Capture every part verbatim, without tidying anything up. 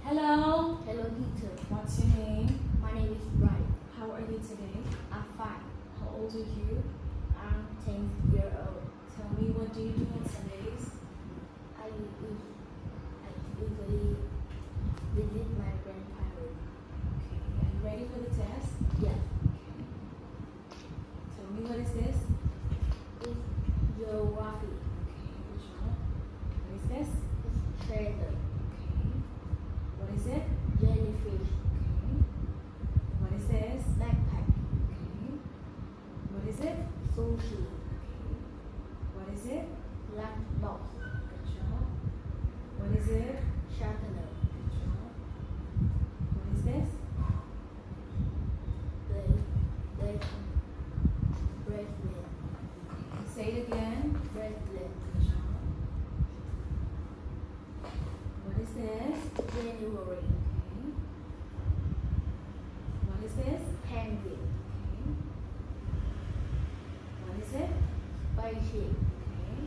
Hello. Hello, teacher. What's your name? My name is Brian. How are you today? I'm fine. How old are you? I'm ten years old. Tell me, what do you do on Sundays? I usually, I usually visit my grandparents. Okay. Are you ready for the test? Yes. Okay. Tell me, what is this? It's geography. Okay. Good job. What is this? It's treasure. Okay. What is it? Jellyfish. Okay. What is this? Backpack. Okay. What is it? Sushi. Okay. What is it? Lunchbox. Good job. What is it? Sharpener. Good job. What is this? Blade. Blade. Bracelet. Okay. Say it again. Bracelet. Good job. What is this? January. Okay. What is this? Penguin. Okay. What is it? Spaceship. Okay.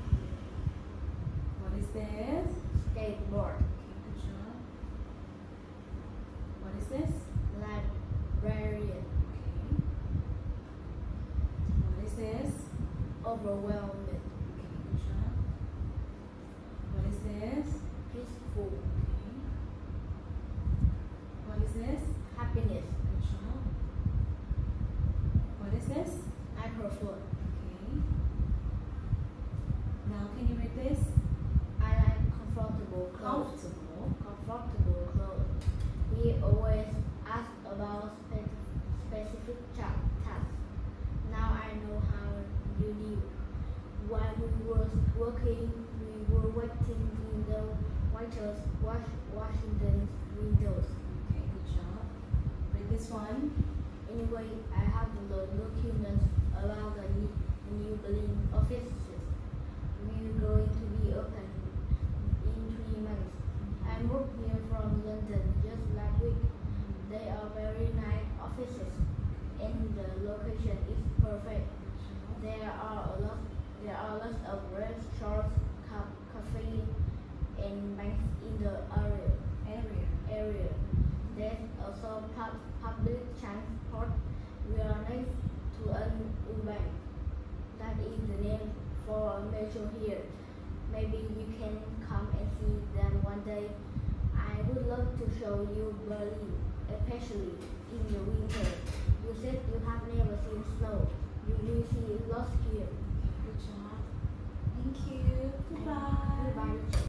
What is this? Skateboard. Okay, good job. What is this? Librarian. Okay. What is this? Overwhelmed. Okay, good job. What is this? Peaceful. Okay. What is this? Happiness. Good job. What is this? Microphone. Okay. Now can you read this? I like comfortable clothes. Comfortable. Comfortable clothes. He always asks about spe- specific ta- tasks. Now I know how you live. While we were working, we were waiting in the White House, Wash- Washington windows. Okay, good job. Read this one. Anyway, I have the documents about the new, new building offices. We're going to be open in three months. I moved here from London just last week. They are very nice offices, and the location is perfect. There are a lot, there are lots of restaurants, ca- cafes, and banks in the area. Area. area. There's also pub- public transport. We are next to an U-Bank. That is the name for a metro here. Maybe you can come and see them one day. I would love to show you Berlin, especially in the winter. You said you have never seen snow. You will see lots here. Good job. Thank you. Goodbye. Goodbye.